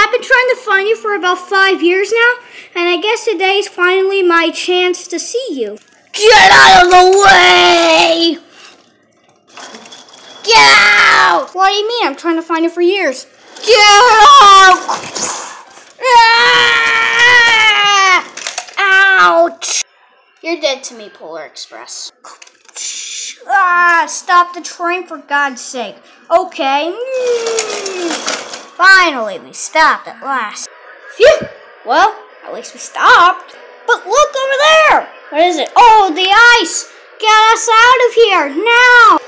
I've been trying to find you for about 5 years now, and I guess today's finally my chance to see you. Get out of the way! Get out! What do you mean? I'm trying to find you for years. Get out! Ouch! You're dead to me, Polar Express. Stop the train for God's sake. Okay. Finally, we stopped at last. Phew! Well, at least we stopped. But look over there! What is it? Oh, the ice! Get us out of here, now!